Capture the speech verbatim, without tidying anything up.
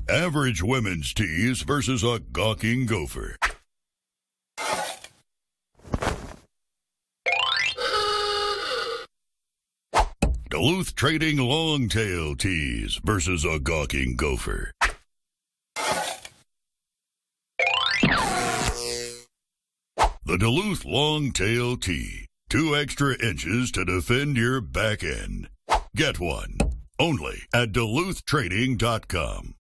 Average women's tees versus a gawking gopher. Duluth Trading Longtail Tees versus a gawking gopher. The Duluth Longtail Tee. Two extra inches to defend your back end. Get one. Only at Duluth Trading dot com.